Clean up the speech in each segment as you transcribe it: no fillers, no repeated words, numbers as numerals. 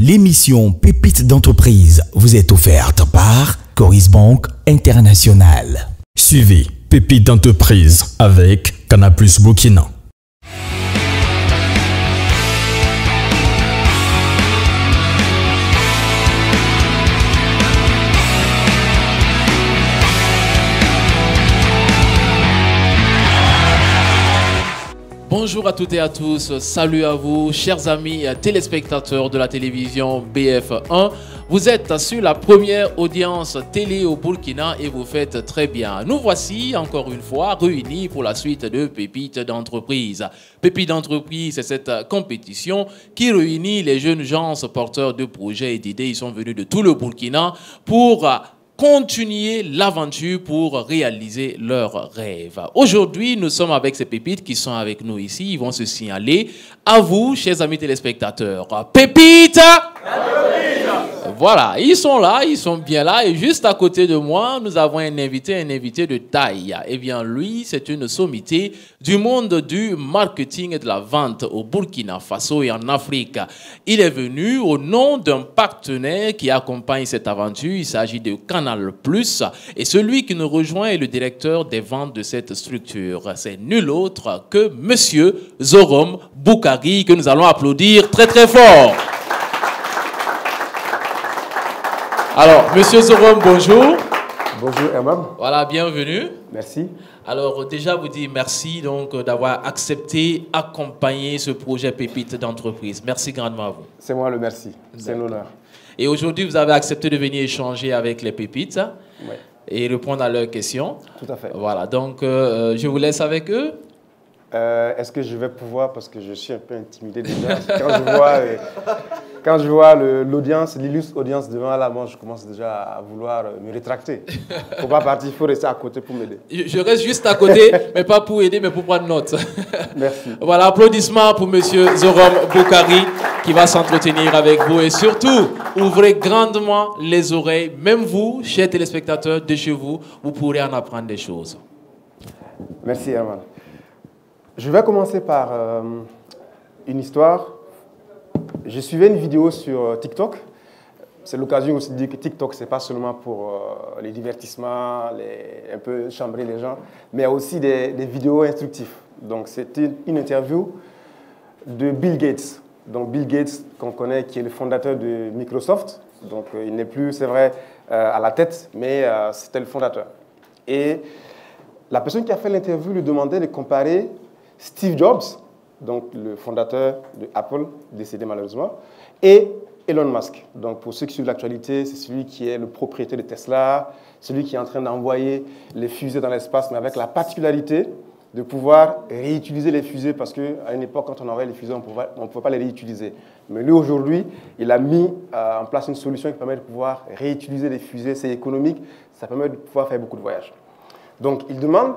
L'émission Pépites d'entreprise vous est offerte par Coris Bank International. Suivez Pépites d'entreprise avec Canal+ Burkina. Bonjour à toutes et à tous, salut à vous, chers amis téléspectateurs de la télévision BF1. Vous êtes sur la première audience télé au Burkina et vous faites très bien. Nous voici encore une fois réunis pour la suite de Pépites d'entreprise. Pépites d'entreprise, c'est cette compétition qui réunit les jeunes gens porteurs de projets et d'idées. Ils sont venus de tout le Burkina pour continuer l'aventure pour réaliser leurs rêves. Aujourd'hui, nous sommes avec ces pépites qui sont avec nous ici. Ils vont se signaler à vous, chers amis téléspectateurs. Pépites! Voilà, ils sont là, ils sont bien là. Et juste à côté de moi, nous avons un invité de taille. Eh bien, lui, c'est une sommité du monde du marketing et de la vente au Burkina Faso et en Afrique. Il est venu au nom d'un partenaire qui accompagne cette aventure. Il s'agit de Canal+. Et celui qui nous rejoint est le directeur des ventes de cette structure. C'est nul autre que Monsieur Zorom Boukari, que nous allons applaudir très très fort. Alors, Monsieur Zorom, bonjour. Bonjour Herman. Voilà, bienvenue. Merci. Alors, déjà vous dire merci donc d'avoir accepté accompagner ce projet Pépites d'entreprise. Merci grandement à vous. C'est moi le merci. C'est un honneur. Et aujourd'hui, vous avez accepté de venir échanger avec les pépites et répondre à leurs questions. Tout à fait. Voilà, donc je vous laisse avec eux. Est-ce que je vais pouvoir, parce que je suis un peu intimidé déjà, quand je vois l'audience, l'illustre audience devant là, moi je commence déjà à vouloir me rétracter. Il ne faut pas partir, il faut rester à côté pour m'aider. Je reste juste à côté, mais pas pour aider, mais pour prendre note. Merci. Voilà, applaudissements pour Monsieur Zorom Boukari qui va s'entretenir avec vous. Et surtout, ouvrez grandement les oreilles. Même vous, chers téléspectateurs de chez vous, vous pourrez en apprendre des choses. Merci Herman. Je vais commencer par une histoire. Je suivais une vidéo sur TikTok. C'est l'occasion aussi de dire que TikTok, ce n'est pas seulement pour les divertissements, un peu chambrer les gens, mais il y a aussi des vidéos instructives. Donc, c'était une interview de Bill Gates. Donc, Bill Gates, qu'on connaît, qui est le fondateur de Microsoft. Donc, il n'est plus, c'est vrai, à la tête, mais c'était le fondateur. Et la personne qui a fait l'interview lui demandait de comparer Steve Jobs, donc le fondateur de Apple, décédé malheureusement, et Elon Musk. Donc pour ceux qui suivent l'actualité, c'est celui qui est le propriétaire de Tesla, celui qui est en train d'envoyer les fusées dans l'espace, mais avec la particularité de pouvoir réutiliser les fusées, parce qu'à une époque, quand on envoyait les fusées, on ne pouvait pas les réutiliser. Mais lui, aujourd'hui, il a mis en place une solution qui permet de pouvoir réutiliser les fusées. C'est économique, ça permet de pouvoir faire beaucoup de voyages. Donc il demande,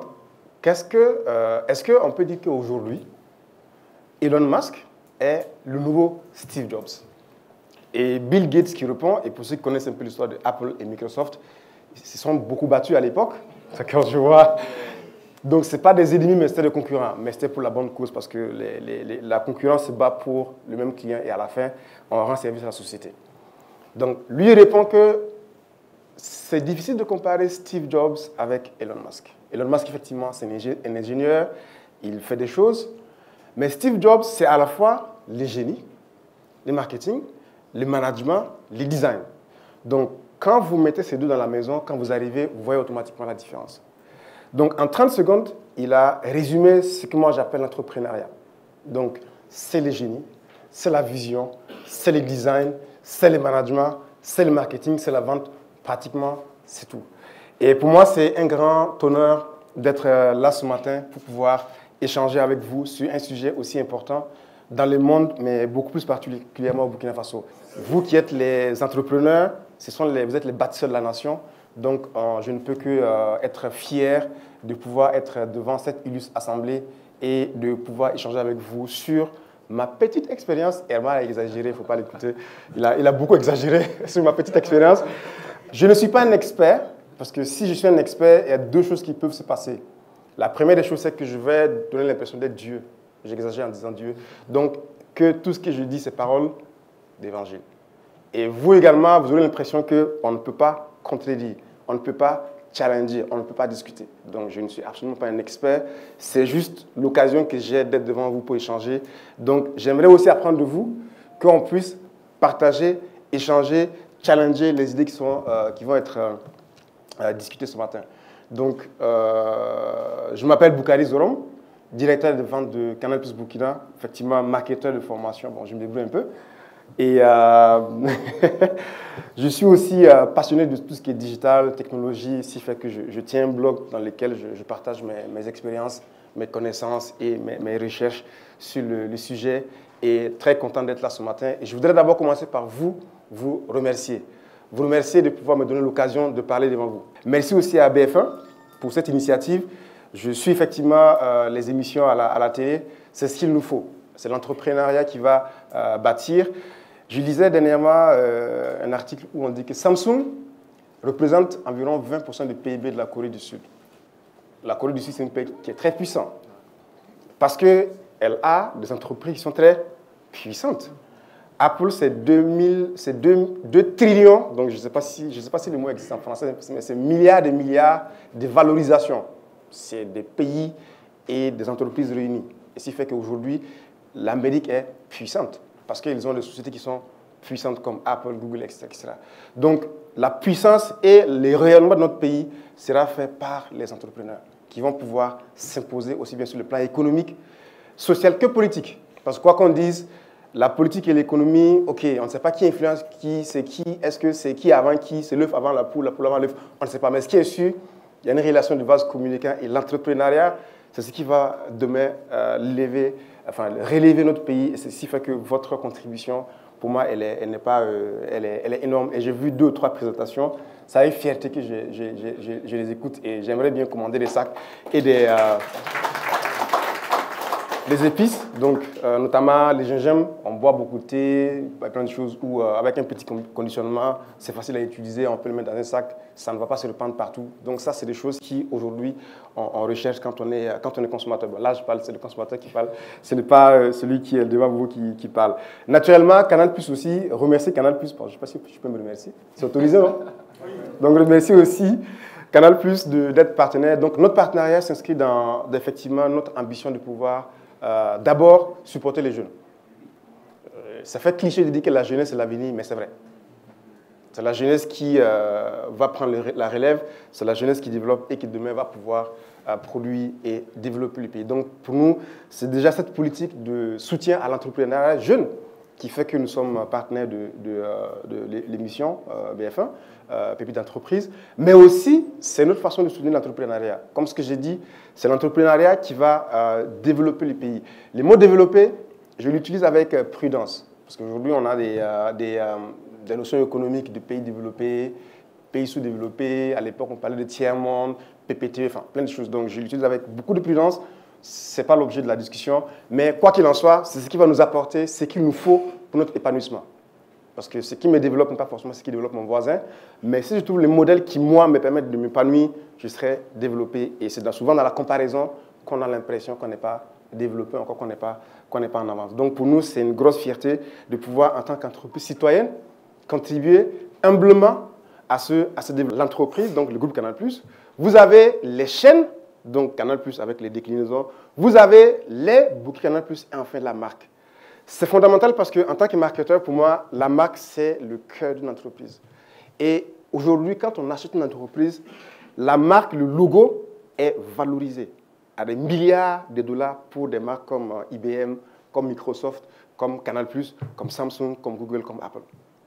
est-ce qu'on peut dire qu'aujourd'hui, Elon Musk est le nouveau Steve Jobs? Et Bill Gates qui répond, et pour ceux qui connaissent un peu l'histoire de Apple et Microsoft, ils se sont beaucoup battus à l'époque. Quand je vois. Donc, ce n'est pas des ennemis, mais c'était des concurrents. Mais c'était pour la bonne cause, parce que la concurrence se bat pour le même client et à la fin, on rend service à la société. Donc, lui il répond que c'est difficile de comparer Steve Jobs avec Elon Musk. Elon Musk, effectivement, c'est un ingénieur, il fait des choses. Mais Steve Jobs, c'est à la fois les génies, le marketing, le management, le design. Donc, quand vous mettez ces deux dans la maison, quand vous arrivez, vous voyez automatiquement la différence. Donc, en 30 secondes, il a résumé ce que moi j'appelle l'entrepreneuriat. Donc, c'est les génies, c'est la vision, c'est le design, c'est le management, c'est le marketing, c'est la vente. Pratiquement, c'est tout. Et pour moi, c'est un grand honneur d'être là ce matin pour pouvoir échanger avec vous sur un sujet aussi important dans le monde, mais beaucoup plus particulièrement au Burkina Faso. Vous qui êtes les entrepreneurs, vous êtes les bâtisseurs de la nation, donc je ne peux que être fier de pouvoir être devant cette illustre assemblée et de pouvoir échanger avec vous sur ma petite expérience. Herman a exagéré, il ne faut pas l'écouter, il a beaucoup exagéré sur ma petite expérience. Je ne suis pas un expert, parce que si je suis un expert, il y a deux choses qui peuvent se passer. La première des choses, c'est que je vais donner l'impression d'être Dieu. J'exagère en disant Dieu. Donc, que tout ce que je dis, c'est paroles d'évangile. Et vous également, vous aurez l'impression qu'on ne peut pas contredire, on ne peut pas challenger, on ne peut pas discuter. Donc, je ne suis absolument pas un expert. C'est juste l'occasion que j'ai d'être devant vous pour échanger. Donc, j'aimerais aussi apprendre de vous qu'on puisse partager, échanger, challenger les idées qui vont être discutées ce matin. Donc, je m'appelle Boukari Zorom, directeur de vente de Canal+ Burkina, effectivement marketeur de formation. Bon, je me débrouille un peu. Et je suis aussi passionné de tout ce qui est digital, technologie, ce qui fait que je tiens un blog dans lequel je partage mes expériences, mes connaissances et mes recherches sur le sujet. Et très content d'être là ce matin. Et je voudrais d'abord commencer par vous remercier. Vous remercier de pouvoir me donner l'occasion de parler devant vous. Merci aussi à BF1 pour cette initiative. Je suis effectivement les émissions à la télé. C'est ce qu'il nous faut. C'est l'entrepreneuriat qui va bâtir. Je lisais dernièrement un article où on dit que Samsung représente environ 20% du PIB de la Corée du Sud. La Corée du Sud, c'est un pays qui est très puissant parce qu'elle a des entreprises qui sont très puissantes. Apple, c'est 2 trillions, donc je ne sais pas si le mot existe en français, mais c'est milliards de valorisation. C'est des pays et des entreprises réunies. Et ce qui fait qu'aujourd'hui, l'Amérique est puissante parce qu'ils ont des sociétés qui sont puissantes comme Apple, Google, etc., etc. Donc, la puissance et le rayonnement de notre pays sera fait par les entrepreneurs qui vont pouvoir s'imposer aussi bien sur le plan économique, social que politique. Parce que quoi qu'on dise, la politique et l'économie, ok, on ne sait pas qui influence qui, c'est qui, est-ce que c'est qui avant qui, c'est l'œuf avant la poule avant l'œuf, on ne sait pas. Mais ce qui est sûr, il y a une relation de vase communicant et l'entrepreneuriat, c'est ce qui va demain relever notre pays. Et c'est ce qui fait que votre contribution, pour moi, elle est énorme. Et j'ai vu 2 ou 3 présentations. Ça a une fierté que je les écoute. Et j'aimerais bien commander des sacs et des épices, donc notamment les gingembre. On boit beaucoup de thé, plein de choses où avec un petit conditionnement, c'est facile à utiliser, on peut le mettre dans un sac, ça ne va pas se répandre partout. Donc ça, c'est des choses qui aujourd'hui on recherche quand on est consommateur. Bon, là, je parle, c'est le consommateur qui parle, ce n'est pas celui qui est devant vous qui parle. Naturellement, Canal+ aussi, remercier Canal+, je ne sais pas si je peux me remercier, c'est autorisé, non? Donc remercier aussi Canal+ d'être partenaire. Donc notre partenariat s'inscrit dans effectivement notre ambition de pouvoir d'abord supporter les jeunes. Ça fait cliché de dire que la jeunesse est l'avenir, mais c'est vrai. C'est la jeunesse qui va prendre la relève, c'est la jeunesse qui développe et qui demain va pouvoir produire et développer le pays. Donc pour nous, c'est déjà cette politique de soutien à l'entrepreneuriat jeune qui fait que nous sommes partenaires de l'émission BF1, Pépites d'entreprise, mais aussi c'est notre façon de soutenir l'entrepreneuriat. Comme ce que j'ai dit, c'est l'entrepreneuriat qui va développer le pays. Le mot développer, je l'utilise avec prudence, parce qu'aujourd'hui on a des notions économiques de pays développés, pays sous-développés. À l'époque, on parlait de tiers-monde, PPT, enfin plein de choses. Donc je l'utilise avec beaucoup de prudence. Ce n'est pas l'objet de la discussion, mais quoi qu'il en soit, c'est ce qui va nous apporter ce qu'il nous faut pour notre épanouissement. Parce que ce qui me développe n'est pas forcément ce qui développe mon voisin, mais si je trouve les modèles qui, moi, me permettent de m'épanouir, je serai développé. Et c'est souvent dans la comparaison qu'on a l'impression qu'on n'est pas développé, encore qu'on n'est pas en avance. Donc pour nous, c'est une grosse fierté de pouvoir, en tant qu'entreprise citoyenne, contribuer humblement à ce développement. L'entreprise, donc le groupe Canal+, vous avez les chaînes, donc Canal+, avec les déclinaisons. Vous avez les bouquets Canal+, et enfin la marque. C'est fondamental parce qu'en tant que marketeur, pour moi, la marque, c'est le cœur d'une entreprise. Et aujourd'hui, quand on achète une entreprise, la marque, le logo est valorisé à des milliards de dollars pour des marques comme IBM, comme Microsoft, comme Canal+, comme Samsung, comme Google, comme Apple.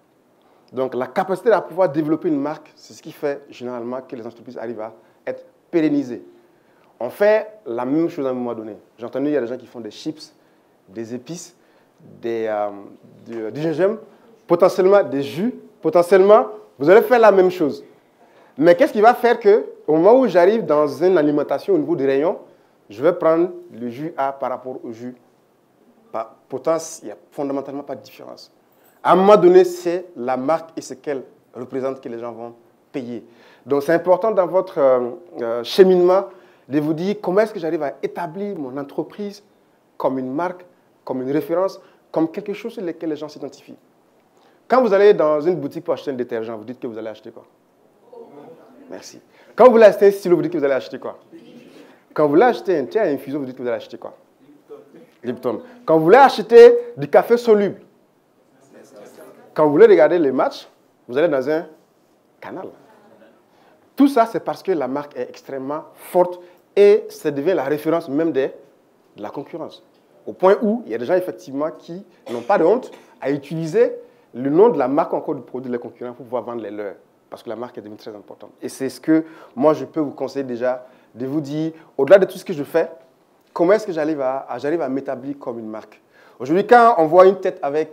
Donc la capacité à pouvoir développer une marque, c'est ce qui fait généralement que les entreprises arrivent à être pérennisées. On fait la même chose à un moment donné. J'ai entendu, il y a des gens qui font des chips, des épices, du gingembre, potentiellement des jus. Potentiellement, vous allez faire la même chose. Mais qu'est-ce qui va faire qu'au moment où j'arrive dans une alimentation au niveau des rayons, je vais prendre le jus A par rapport au jus. Pourtant, il n'y a fondamentalement pas de différence. À un moment donné, c'est la marque et ce qu'elle représente que les gens vont payer. Donc, c'est important dans votre cheminement de vous dire comment est-ce que j'arrive à établir mon entreprise comme une marque, comme une référence, comme quelque chose sur lequel les gens s'identifient. Quand vous allez dans une boutique pour acheter un détergent, vous dites que vous allez acheter quoi? Merci. Quand vous voulez acheter un stylo, vous dites que vous allez acheter quoi? Quand vous voulez acheter un thé à infusion, vous dites que vous allez acheter quoi? Lipton. Quand vous voulez acheter du café soluble, quand vous voulez regarder les matchs, vous allez dans un canal. Tout ça, c'est parce que la marque est extrêmement forte et ça devient la référence même de la concurrence. Au point où il y a des gens, effectivement, qui n'ont pas de honte à utiliser le nom de la marque encore du produit de les concurrents pour pouvoir vendre les leurs. Parce que la marque est devenue très importante. Et c'est ce que moi, je peux vous conseiller déjà, de vous dire, au-delà de tout ce que je fais, comment est-ce que j'arrive à m'établir comme une marque. Aujourd'hui, quand on voit une tête avec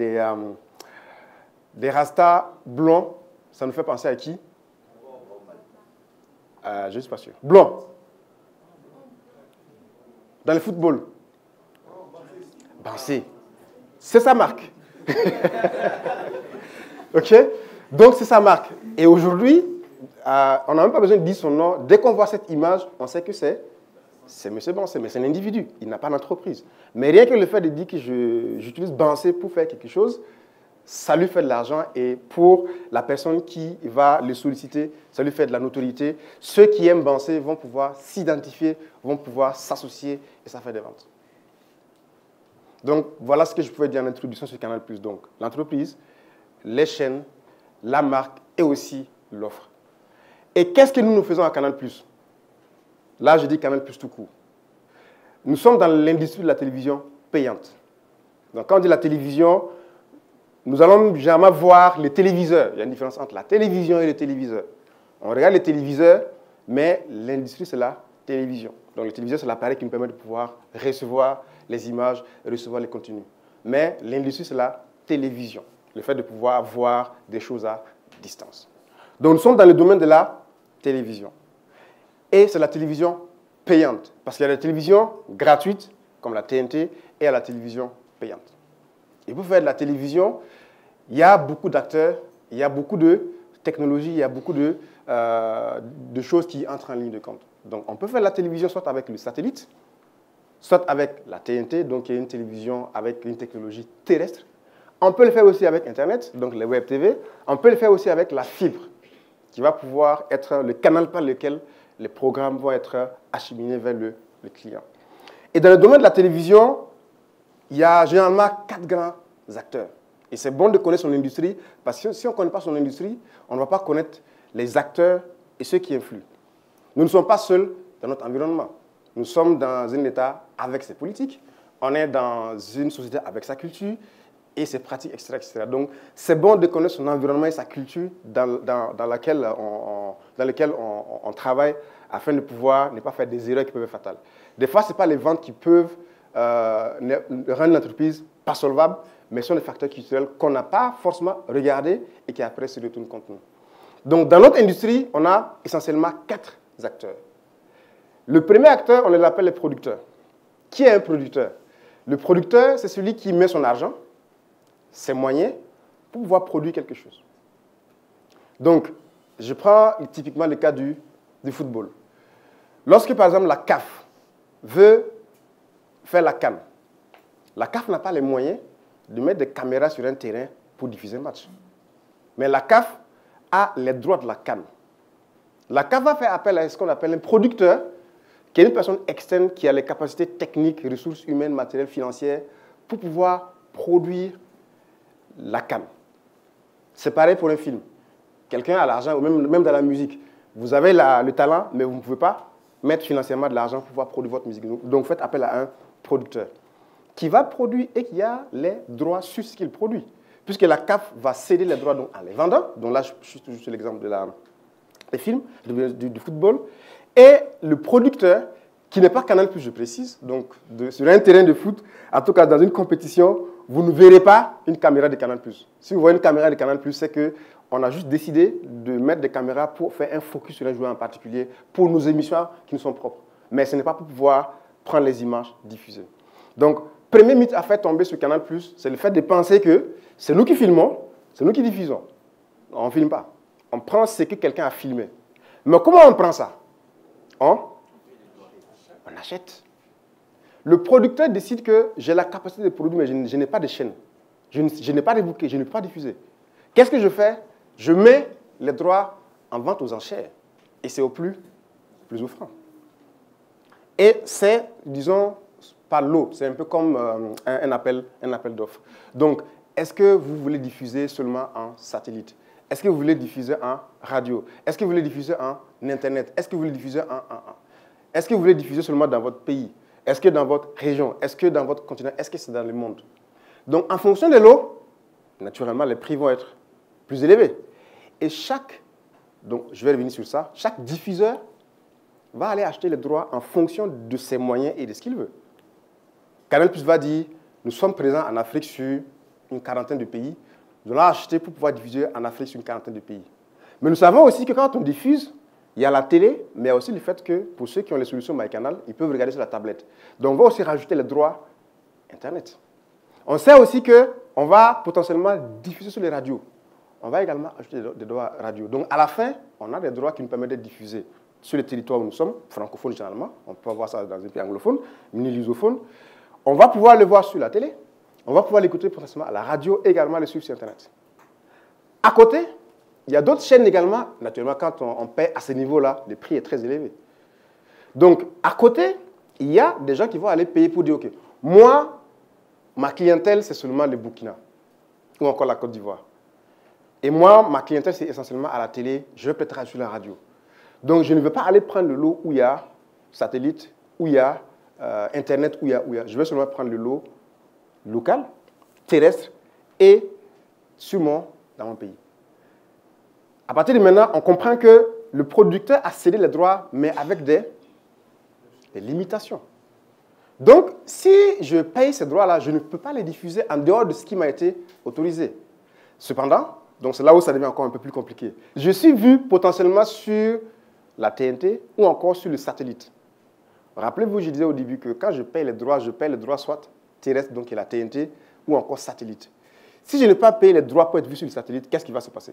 des rastas blonds, ça nous fait penser à qui? Je ne suis pas sûr. Blond. Dans le football. Bansé. C'est sa marque. OK? Donc, c'est sa marque. Et aujourd'hui, on n'a même pas besoin de dire son nom. Dès qu'on voit cette image, on sait que c'est M. Bansé, mais c'est un individu. Il n'a pas d'entreprise. Mais rien que le fait de dire que j'utilise Bansé pour faire quelque chose, ça lui fait de l'argent. Et pour la personne qui va le solliciter, ça lui fait de la notoriété. Ceux qui aiment Bansé vont pouvoir s'identifier, vont pouvoir s'associer et ça fait des ventes. Donc, voilà ce que je pouvais dire en introduction sur Canal+. Donc, l'entreprise, les chaînes, la marque et aussi l'offre. Et qu'est-ce que nous faisons à Canal+? Là, je dis Canal+ tout court. Nous sommes dans l'industrie de la télévision payante. Donc, quand on dit la télévision, nous allons jamais voir les téléviseurs. Il y a une différence entre la télévision et le téléviseur. On regarde les téléviseurs, mais l'industrie, c'est la télévision. Donc, le téléviseur, c'est l'appareil qui nous permet de pouvoir recevoir les images, recevoir les contenus. Mais l'industrie, c'est la télévision. Le fait de pouvoir voir des choses à distance. Donc, nous sommes dans le domaine de la télévision. Et c'est la télévision payante. Parce qu'il y a la télévision gratuite, comme la TNT, et la télévision payante. Et pour faire de la télévision, il y a beaucoup d'acteurs, il y a beaucoup de technologies, il y a beaucoup de choses qui entrent en ligne de compte. Donc, on peut faire de la télévision soit avec le satellite, soit avec la TNT, donc il y a une télévision avec une technologie terrestre. On peut le faire aussi avec Internet, donc les web TV. On peut le faire aussi avec la fibre, qui va pouvoir être le canal par lequel les programmes vont être acheminés vers le client. Et dans le domaine de la télévision, il y a généralement 4 grands acteurs. Et c'est bon de connaître son industrie, parce que si on ne connaît pas son industrie, on ne va pas connaître les acteurs et ceux qui influent. Nous ne sommes pas seuls dans notre environnement. Nous sommes dans un État avec ses politiques, on est dans une société avec sa culture et ses pratiques, etc. etc. Donc, c'est bon de connaître son environnement et sa culture dans laquelle on travaille afin de pouvoir ne pas faire des erreurs qui peuvent être fatales. Des fois, ce n'est pas les ventes qui peuvent rendre l'entreprise pas solvable, mais ce sont des facteurs culturels qu'on n'a pas forcément regardés et qui après se retournent contre nous. Donc, dans notre industrie, on a essentiellement 4 acteurs. Le premier acteur, on l'appelle le producteur. Qui est un producteur? Le producteur, c'est celui qui met son argent, ses moyens, pour pouvoir produire quelque chose. Donc, je prends typiquement le cas du football. Lorsque, par exemple, la CAF veut faire la CAN, la CAF n'a pas les moyens de mettre des caméras sur un terrain pour diffuser un match. Mais la CAF a les droits de la CAN. La CAF va faire appel à ce qu'on appelle un producteur, qui est une personne externe qui a les capacités techniques, ressources humaines, matérielles, financières, pour pouvoir produire la CAN. C'est pareil pour un film. Quelqu'un a l'argent, ou même dans la musique. Vous avez le talent, mais vous ne pouvez pas mettre financièrement de l'argent pour pouvoir produire votre musique. Donc, faites appel à un producteur qui va produire et qui a les droits sur ce qu'il produit. Puisque la CAF va céder les droits donc, en les vendant. Donc là, je suis toujours sur l'exemple des films, du football. Et le producteur, qui n'est pas Canal+, je précise, donc sur un terrain de foot, en tout cas dans une compétition, vous ne verrez pas une caméra de Canal+. Si vous voyez une caméra de Canal+, c'est qu'on a juste décidé de mettre des caméras pour faire un focus sur un joueur en particulier pour nos émissions qui nous sont propres. Mais ce n'est pas pour pouvoir prendre les images diffusées. Donc, premier mythe à faire tomber sur Canal+, c'est le fait de penser que c'est nous qui filmons, c'est nous qui diffusons. On ne filme pas. On prend ce que quelqu'un a filmé. Mais comment on prend ça? On achète. Le producteur décide que j'ai la capacité de produire, mais je n'ai pas de chaîne. Je n'ai pas rebooké, je ne peux pas diffuser. Qu'est-ce que je fais? Je mets les droits en vente aux enchères. Et c'est au plus offrant. Et c'est, disons, par lot. C'est un peu comme un appel d'offres. Donc, est-ce que vous voulez diffuser seulement en satellite? Est-ce que vous voulez diffuser en radio? Est-ce que vous voulez diffuser en Internet? Est-ce que vous voulez diffuser Est-ce que vous voulez diffuser seulement dans votre pays? Est-ce que dans votre région? Est-ce que dans votre continent? Est-ce que c'est dans le monde? Donc, en fonction des lots, naturellement, les prix vont être plus élevés. Et donc je vais revenir sur ça, chaque diffuseur va aller acheter les droits en fonction de ses moyens et de ce qu'il veut. Canal+ va dire, nous sommes présents en Afrique sur une quarantaine de pays, nous allons acheter pour pouvoir diffuser en Afrique sur une quarantaine de pays. Mais nous savons aussi que quand on diffuse, il y a la télé, mais il y a aussi le fait que pour ceux qui ont les solutions MyCanal, ils peuvent regarder sur la tablette. Donc on va aussi rajouter les droits Internet. On sait aussi qu'on va potentiellement diffuser sur les radios. On va également ajouter des droits radio. Donc, à la fin, on a des droits qui nous permettent d'être diffusés sur les territoires où nous sommes, francophones généralement. On peut voir ça dans un pays anglophone, mini-lusophone. On va pouvoir le voir sur la télé. On va pouvoir l'écouter potentiellement à la radio, également le suivre sur Internet. À côté, il y a d'autres chaînes également. Naturellement, quand on paie à ce niveau-là, le prix est très élevé. Donc, à côté, il y a des gens qui vont aller payer pour dire, OK, moi, ma clientèle, c'est seulement le Burkina ou encore la Côte d'Ivoire. Et moi, ma clientèle, c'est essentiellement à la télé. Je vais peut-être rajouter la radio. Donc, je ne veux pas aller prendre le lot où il y a satellite, où il y a Internet, où il y a. Je vais seulement prendre le lot local, terrestre et dans mon pays. À partir de maintenant, on comprend que le producteur a cédé les droits, mais avec des limitations. Donc, si je paye ces droits-là, je ne peux pas les diffuser en dehors de ce qui m'a été autorisé. Cependant, donc c'est là où ça devient encore un peu plus compliqué. Je suis vu potentiellement sur la TNT ou encore sur le satellite. Rappelez-vous, je disais au début que quand je paye les droits soit terrestre, donc la TNT, ou encore satellite. Si je n'ai pas payé les droits pour être vu sur le satellite, qu'est-ce qui va se passer?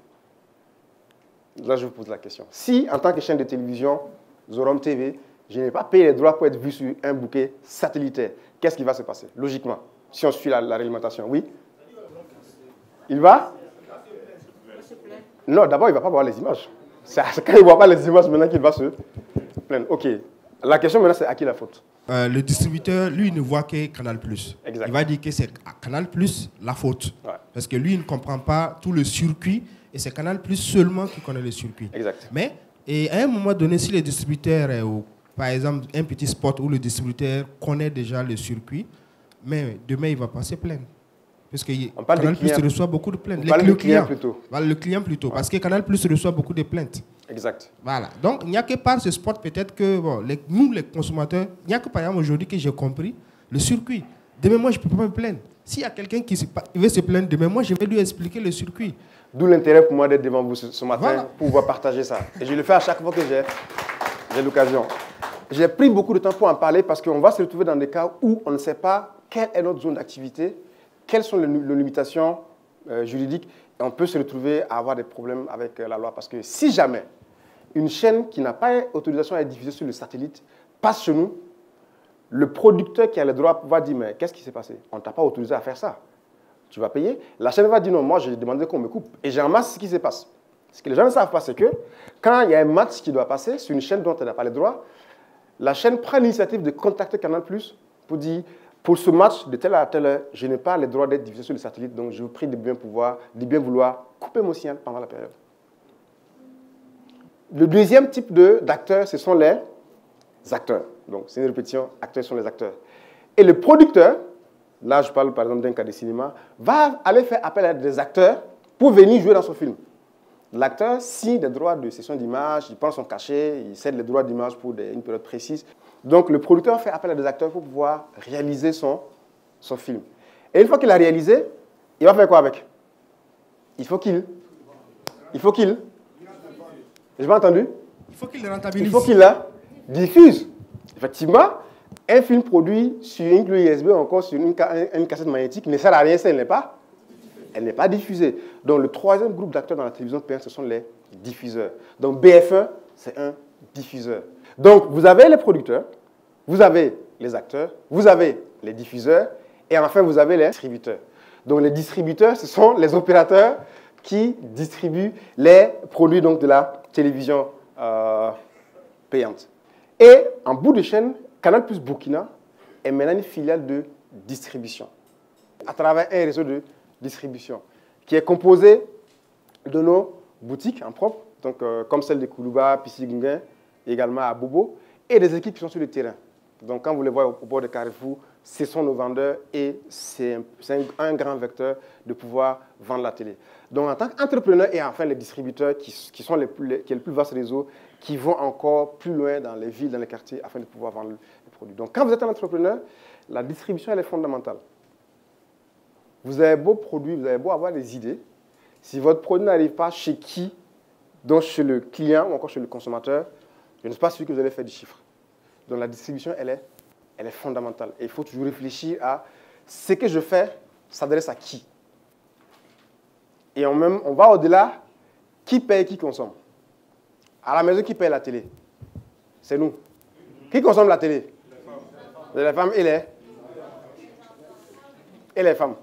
Là, je vous pose la question. Si, en tant que chaîne de télévision, Zorom TV, je n'ai pas payé les droits pour être vu sur un bouquet satellitaire, qu'est-ce qui va se passer? Logiquement, si on suit la réglementation, oui? Il va? Non, d'abord, il ne va pas voir les images. C'est quand il ne voit pas les images maintenant qu'il va se plaindre. OK. La question maintenant, c'est à qui la faute? Le distributeur, lui, ne voit que Canal+. Exact. Il va dire que c'est à Canal+, la faute. Ouais. Parce que lui, il ne comprend pas tout le circuit et c'est Canal+ seulement qui connaît le circuit. Exact. Mais à un moment donné, si le distributeur, par exemple, un petit spot où le distributeur connaît déjà le circuit, mais demain, il ne va pas se plaindre. Parce que Canal+ reçoit beaucoup de plaintes. Le client plutôt. Voilà, le client plutôt. Ouais. Parce que Canal+ reçoit beaucoup de plaintes. Exact. Voilà. Donc, il n'y a que par ce spot, peut-être que nous, les consommateurs, il n'y a que par exemple aujourd'hui que j'ai compris le circuit. Demain, moi, je ne peux pas me plaindre. S'il y a quelqu'un qui veut se plaindre demain, moi, je vais lui expliquer le circuit. D'où l'intérêt pour moi d'être devant vous ce matin pour pouvoir partager ça. Et je le fais à chaque fois que j'ai l'occasion. J'ai pris beaucoup de temps pour en parler parce qu'on va se retrouver dans des cas où on ne sait pas quelle est notre zone d'activité, quelles sont les limitations juridiques, et on peut se retrouver à avoir des problèmes avec la loi. Parce que si jamais une chaîne qui n'a pas autorisation à être diffusée sur le satellite passe chez nous, le producteur qui a le droit va dire, mais qu'est-ce qui s'est passé? On ne t'a pas autorisé à faire ça. Tu vas payer. La chaîne va dire, non, moi j'ai demandé qu'on me coupe. Et j'ai en masse ce qui se passe. Ce que les gens ne savent pas, c'est que quand il y a un match qui doit passer sur une chaîne dont elle n'a pas le droit, la chaîne prend l'initiative de contacter Canal+ pour dire, pour ce match de telle à telle heure, je n'ai pas le droit d'être diffusé sur le satellite, donc je vous prie de bien vouloir couper mon signal pendant la période. Le deuxième type d'acteurs, ce sont les acteurs. Donc, c'est une répétition, acteurs sont les acteurs. Et le producteur, là je parle par exemple d'un cas de cinéma, va aller faire appel à des acteurs pour venir jouer dans son film. L'acteur signe des droits de cession d'image, il prend son cachet, il cède les droits d'image pour une période précise. Donc, le producteur fait appel à des acteurs pour pouvoir réaliser son film. Et une fois qu'il a réalisé, il va faire quoi avec? Il faut qu'il... J'ai pas entendu? Il faut qu'il le rentabilise. Il faut qu'il la diffuse. Effectivement, un film produit sur une clé USB ou encore sur une cassette magnétique ne sert à rien si elle n'est pas diffusée. Donc, le troisième groupe d'acteurs dans la télévision payante, ce sont les diffuseurs. Donc, BF1, c'est un diffuseur. Donc, vous avez les producteurs, vous avez les acteurs, vous avez les diffuseurs, et enfin, vous avez les distributeurs. Donc les distributeurs, ce sont les opérateurs qui distribuent les produits donc, de la télévision payante. Et en bout de chaîne, Canal+ Burkina est maintenant une filiale de distribution à travers un réseau de distribution qui est composé de nos boutiques en propre, donc, comme celle de Koulouba, Pissi-Gunguin, également à Bobo, et des équipes qui sont sur le terrain. Donc quand vous les voyez au bord de Carrefour, ce sont nos vendeurs et c'est un grand vecteur de pouvoir vendre la télé. Donc en tant qu'entrepreneur et enfin les distributeurs qui est le plus vaste réseau, qui vont encore plus loin dans les villes, dans les quartiers, afin de pouvoir vendre les produits. Donc quand vous êtes un entrepreneur, la distribution elle est fondamentale. Vous avez beau produire, vous avez beau avoir des idées, si votre produit n'arrive pas chez qui, donc chez le client ou encore chez le consommateur, je ne suis pas sûr que vous allez faire du chiffre. Donc la distribution, elle est fondamentale. Et il faut toujours réfléchir à ce que je fais s'adresse à qui. Et on va au-delà, qui paye, qui consomme. À la maison, qui paye la télé? C'est nous. Qui consomme la télé? Les femmes et les femmes.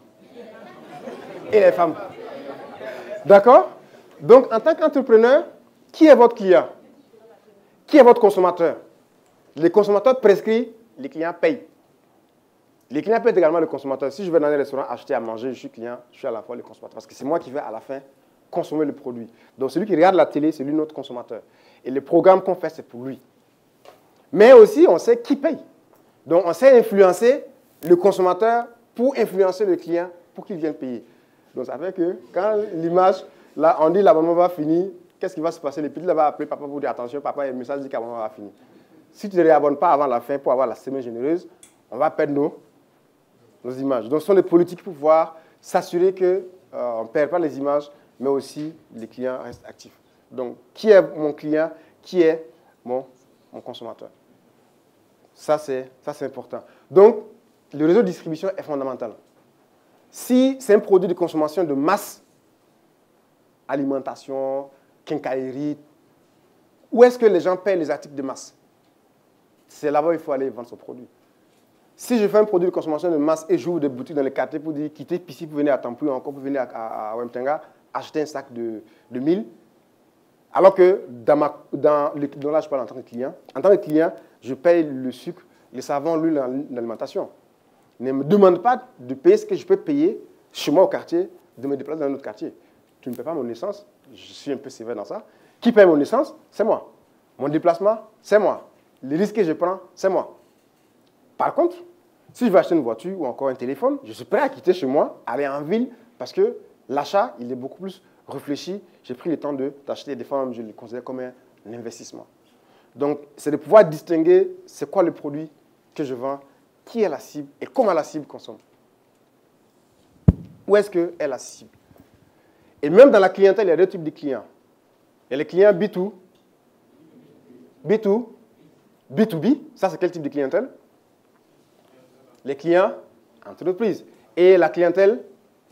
Et les femmes. D'accord? Donc, en tant qu'entrepreneur, qui est votre client? Qui est votre consommateur? Les consommateurs prescrivent, les clients payent. Les clients payent également le consommateur. Si je vais dans un restaurant acheter à manger, je suis client, je suis à la fois le consommateur. Parce que c'est moi qui vais à la fin consommer le produit. Donc, celui qui regarde la télé, c'est lui notre consommateur. Et le programme qu'on fait, c'est pour lui. Mais aussi, on sait qui paye. Donc, on sait influencer le consommateur pour influencer le client pour qu'il vienne payer. Donc, ça fait que quand l'image, là, on dit l'abonnement va finir, qu'est-ce qui va se passer? Le petit là va appeler papa pour dire attention, papa, le message dit qu'abonnement va finir. Si tu ne te réabonnes pas avant la fin pour avoir la semaine généreuse, on va perdre nos images. Donc, ce sont des politiques pour pouvoir s'assurer qu'on ne perd pas les images, mais aussi les clients restent actifs. Donc, qui est mon client? Qui est mon consommateur? Ça, c'est important. Donc, le réseau de distribution est fondamental. Si c'est un produit de consommation de masse, alimentation, quincaillerie, où est-ce que les gens paient les articles de masse? C'est là-bas où il faut aller vendre son produit. Si je fais un produit de consommation de masse et j'ouvre des boutiques dans les quartiers pour dire quittez Pissi pour venir à Tampou, encore pour venir à Wemtenga, acheter un sac de 1000, alors que là, je parle en tant que client. En tant que client, je paye le sucre, le savon, l'huile, l'alimentation. Ne me demande pas de payer ce que je peux payer chez moi au quartier, de me déplacer dans un autre quartier. Tu ne payes pas mon essence, je suis un peu sévère dans ça. Qui paye mon essence? C'est moi. Mon déplacement? C'est moi. Les risques que je prends, c'est moi. Par contre, si je veux acheter une voiture ou encore un téléphone, je suis prêt à quitter chez moi, aller en ville, parce que l'achat, il est beaucoup plus réfléchi. J'ai pris le temps d'acheter des fois, je le considère comme un investissement. Donc, c'est de pouvoir distinguer c'est quoi le produit que je vends, qui est la cible et comment la cible consomme. Où est-ce qu'est la cible? Et même dans la clientèle, il y a deux types de clients. Il y a les clients B2, B2B, ça c'est quel type de clientèle? Les clients entreprises. Et la clientèle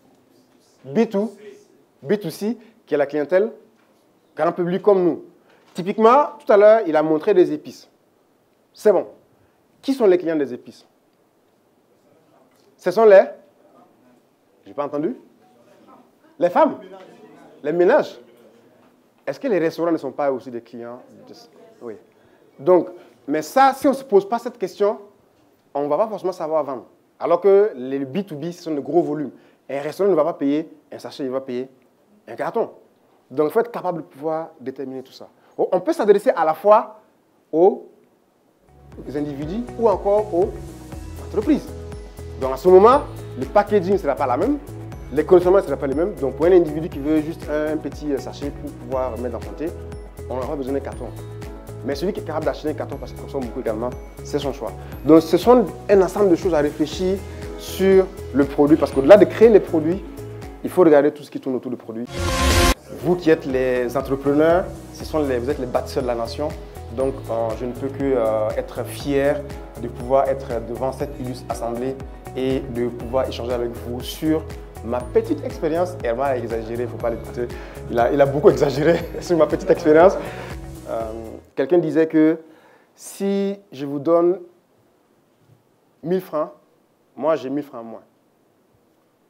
B2C, qui est la clientèle grand public comme nous. Typiquement, tout à l'heure, il a montré des épices. C'est bon. Qui sont les clients des épices? Ce sont les... J'ai pas entendu? Les femmes? Les ménages? Est-ce que les restaurants ne sont pas aussi des clients? Oui. Donc, mais ça, si on ne se pose pas cette question, on ne va pas forcément savoir vendre. Alors que les B2B, ce sont de gros volumes. Et un restaurant ne va pas payer un sachet, il va payer un carton. Donc, il faut être capable de pouvoir déterminer tout ça. On peut s'adresser à la fois aux individus ou encore aux entreprises. Donc, à ce moment, le packaging ne sera pas la même, les consommateurs ne seront pas les mêmes. Donc, pour un individu qui veut juste un petit sachet pour pouvoir mettre dans son thé, on aura besoin d'un carton. Mais celui qui est capable d'acheter un carton parce qu'il consomme beaucoup également, c'est son choix. Donc, ce sont un ensemble de choses à réfléchir sur le produit. Parce qu'au-delà de créer les produits, il faut regarder tout ce qui tourne autour du produit. Vous qui êtes les entrepreneurs, vous êtes les bâtisseurs de la nation. Donc, je ne peux que être fier de pouvoir être devant cette illustre assemblée et de pouvoir échanger avec vous sur ma petite expérience. Herman a exagéré, il ne faut pas l'écouter. Il a beaucoup exagéré sur ma petite expérience. Quelqu'un disait que si je vous donne 1000 francs, moi j'ai 1000 francs moins.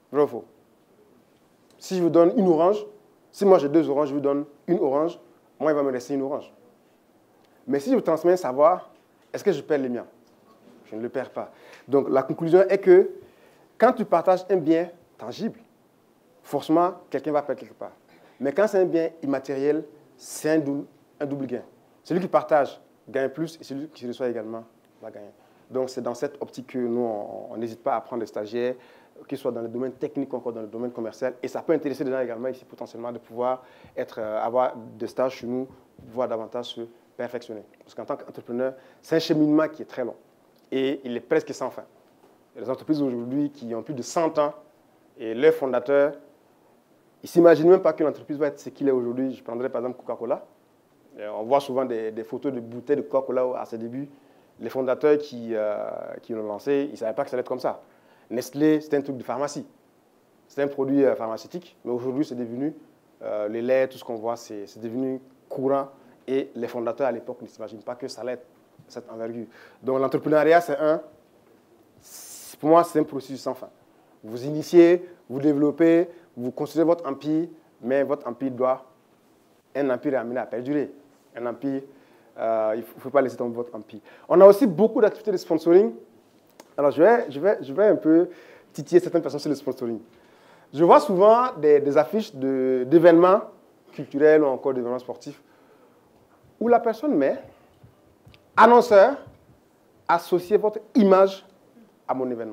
Vrai ou faux? Si je vous donne une orange, si moi j'ai 2 oranges, je vous donne une orange, moi il va me rester une orange. Mais si je vous transmets un savoir, est-ce que je perds les miens? Je ne le perds pas. Donc la conclusion est que quand tu partages un bien tangible, forcément quelqu'un va perdre quelque part. Mais quand c'est un bien immatériel, c'est un double gain. Celui qui partage gagne plus et celui qui reçoit également va gagner. Donc c'est dans cette optique que nous, on n'hésite pas à prendre des stagiaires, qu'ils soient dans le domaine technique ou encore dans le domaine commercial. Et ça peut intéresser des gens également ici potentiellement de pouvoir avoir des stages chez nous, pouvoir davantage se perfectionner. Parce qu'en tant qu'entrepreneur, c'est un cheminement qui est très long et il est presque sans fin. Il y a des entreprises aujourd'hui qui ont plus de 100 ans et leurs fondateurs, ils ne s'imaginent même pas que l'entreprise va être ce qu'il est aujourd'hui. Je prendrai par exemple Coca-Cola. On voit souvent des photos de bouteilles de Coca-Cola à ses débuts. Les fondateurs qui l'ont lancé, ils ne savaient pas que ça allait être comme ça. Nestlé, c'était un truc de pharmacie. C'était un produit pharmaceutique, mais aujourd'hui, c'est devenu, les laits, tout ce qu'on voit, c'est devenu courant. Et les fondateurs, à l'époque, ne s'imaginent pas que ça allait être cette envergure. Donc, l'entrepreneuriat, pour moi, c'est un processus sans fin. Vous initiez, vous développez, vous construisez votre empire, mais votre empire un empire est amené à perdurer. Un empire, il ne faut pas laisser tomber votre empire. On a aussi beaucoup d'activités de sponsoring. Alors, je vais un peu titiller certaines personnes sur le sponsoring. Je vois souvent des affiches d'événements culturels ou encore d'événements sportifs où la personne met « Annonceur, associez votre image à mon événement. »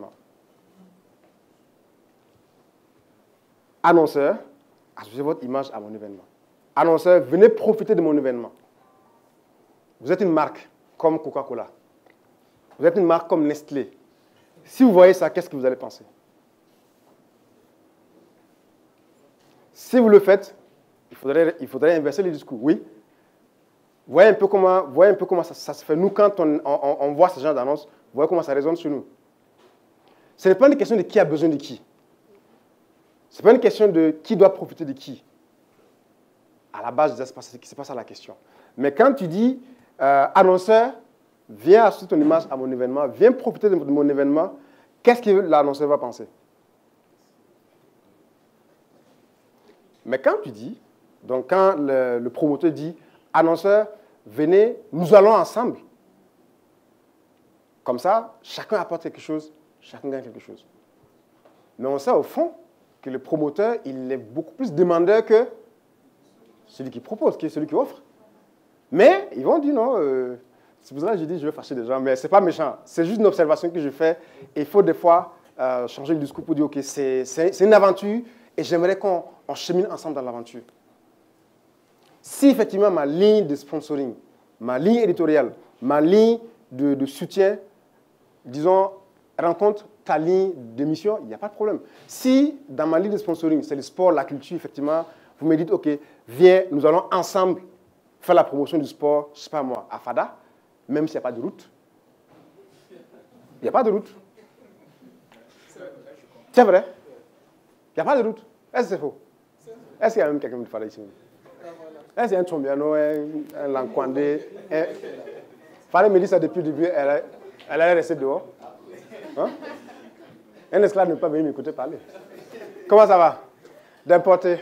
Annonceur, associez votre image à mon événement. Annonceur, venez profiter de mon événement. Vous êtes une marque comme Coca-Cola. Vous êtes une marque comme Nestlé. Si vous voyez ça, qu'est-ce que vous allez penser? Si vous le faites, il faudrait inverser le discours. Oui. Voyez un peu comment ça se fait. Nous, quand on voit ce genre d'annonce, voyez comment ça résonne sur nous. Ce n'est pas une question de qui a besoin de qui. Ce n'est pas une question de qui doit profiter de qui. À la base, ce n'est pas ça la question. Mais quand tu dis, annonceur, viens associer ton image à mon événement, viens profiter de mon événement, qu'est-ce que l'annonceur va penser? Mais quand tu dis, donc quand le promoteur dit, annonceur, venez, nous allons ensemble. Comme ça, chacun apporte quelque chose, chacun gagne quelque chose. Mais on sait au fond que le promoteur, il est beaucoup plus demandeur que celui qui propose, que celui qui offre. Mais ils vont dire non, c'est pour ça que je dis je vais fâcher des gens, mais ce n'est pas méchant. C'est juste une observation que je fais. Et il faut des fois changer le discours pour dire ok, c'est une aventure et j'aimerais qu'on chemine ensemble dans l'aventure. Si effectivement ma ligne de sponsoring, ma ligne éditoriale, ma ligne de soutien, disons, rencontre ta ligne d'émission, il n'y a pas de problème. Si dans ma ligne de sponsoring, c'est le sport, la culture, effectivement, vous me dites, ok, viens, nous allons ensemble faire la promotion du sport, je ne sais pas moi, à Fada, même s'il n'y a pas de route. Il n'y a pas de route. C'est vrai. Il n'y a pas de route. Est-ce que c'est faux? Est-ce qu'il y a même quelqu'un de Fada ici? Est-ce qu'il y a un Chombiano, un Lankwandé? Fada me dit ça depuis le début, elle allait rester dehors. Hein? Un esclave ne peut pas venir m'écouter parler. Comment ça va? D'importer.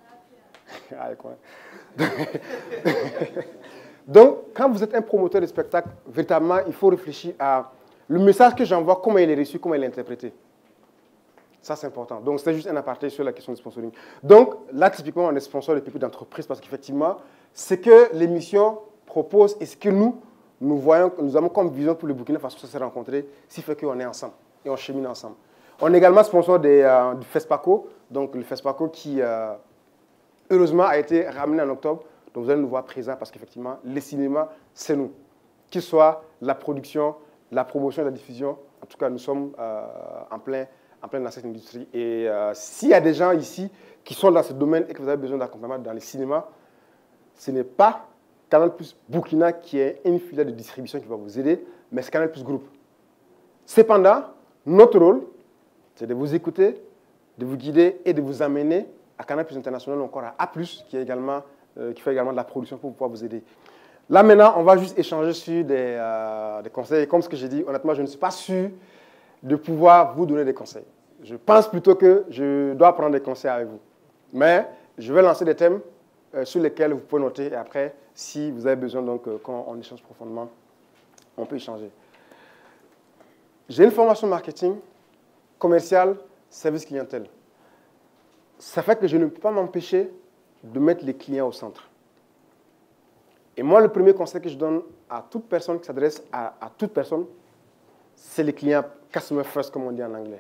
Donc, quand vous êtes un promoteur de spectacle, véritablement, il faut réfléchir à le message que j'envoie, comment il est reçu, comment il est interprété. Ça, c'est important. Donc, c'est juste un aparté sur la question du sponsoring. Donc, là, typiquement, on est sponsor de pépites d'entreprise parce qu'effectivement, ce que l'émission propose et ce que nous voyons, nous avons comme vision pour le Burkina Faso, ça s'est rencontré, ce qui fait qu'on est ensemble et on chemine ensemble. On est également sponsor du FESPACO, donc le FESPACO qui, heureusement, a été ramené en octobre. Donc, vous allez nous voir présents parce qu'effectivement, le cinéma, c'est nous. Qu'il soit la production, la promotion et la diffusion, en tout cas, nous sommes en plein dans cette industrie. Et s'il y a des gens ici qui sont dans ce domaine et que vous avez besoin d'accompagnement dans le cinéma, ce n'est pas Canal+ Burkina qui est une filiale de distribution qui va vous aider, mais c'est Canal+ Group. Cependant, notre rôle, c'est de vous écouter, de vous guider et de vous amener à Canal+ International ou encore à A+, qui fait également de la production pour pouvoir vous aider. Là, maintenant, on va juste échanger sur des conseils. Comme ce que j'ai dit, honnêtement, je ne suis pas sûr de pouvoir vous donner des conseils. je pense plutôt que je dois prendre des conseils avec vous. Mais je vais lancer des thèmes sur lesquels vous pouvez noter. Et après, si vous avez besoin, donc, quand on échange profondément, on peut échanger. J'ai une formation marketing, commercial, service clientèle. Ça fait que je ne peux pas m'empêcher de mettre les clients au centre. Et moi, le premier conseil que je donne à toute personne qui s'adresse à toute personne, c'est les clients customer first, comme on dit en anglais.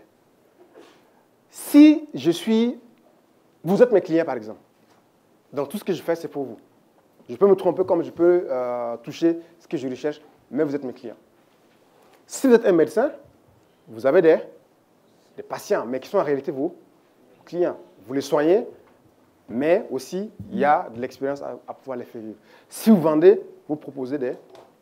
Si vous êtes mes clients, par exemple, donc tout ce que je fais, c'est pour vous. Je peux me tromper comme je peux toucher ce que je recherche, mais vous êtes mes clients. Si vous êtes un médecin, vous avez des patients, mais qui sont en réalité vos clients. Vous les soignez, mais aussi, il y a de l'expérience à pouvoir les faire vivre. Si vous vendez, vous proposez des...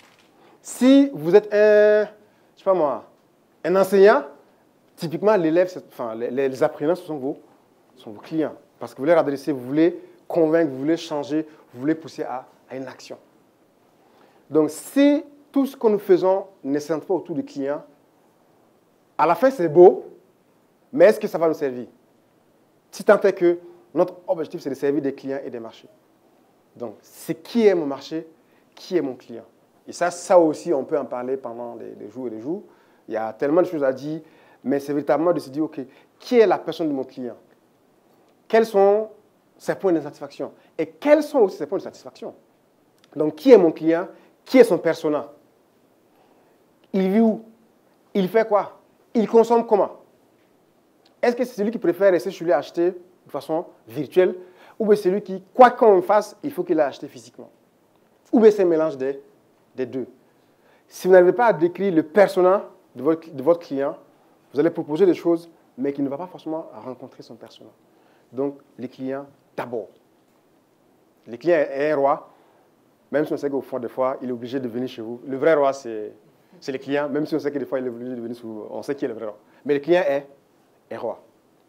Si vous êtes je sais pas moi, un enseignant, typiquement, l'élève, enfin, les apprenants, ce sont vos clients. Parce que vous voulez adresser, vous voulez convaincre, vous voulez changer, vous voulez pousser à une action. Donc, si tout ce que nous faisons ne centre pas autour du client, à la fin, c'est beau, mais est-ce que ça va nous servir? Si tant est que notre objectif, c'est de servir des clients et des marchés. Donc, c'est qui est mon marché, qui est mon client. Et ça aussi, on peut en parler pendant des jours et des jours. Il y a tellement de choses à dire, mais c'est véritablement de se dire, OK, qui est la personne de mon client? Quels sont ses points de satisfaction? Et quels sont aussi ses points de satisfaction? Donc, qui est mon client? Qui est son persona? Il vit où? Il fait quoi? Il consomme comment? Est-ce que c'est celui qui préfère rester chez lui acheter de façon virtuelle, ou bien celui qui, quoi qu'on fasse, il faut qu'il ait acheté physiquement? Ou bien c'est un mélange des deux. Si vous n'arrivez pas à décrire le persona de votre client, vous allez proposer des choses, mais qui ne va pas forcément rencontrer son persona. Donc, les clients d'abord. Le client est un roi, même si on sait qu'au fond, des fois, il est obligé de venir chez vous. Le vrai roi, c'est le client, même si on sait que des fois, il est obligé de venir chez vous. On sait qui est le vrai roi. Mais le client est roi.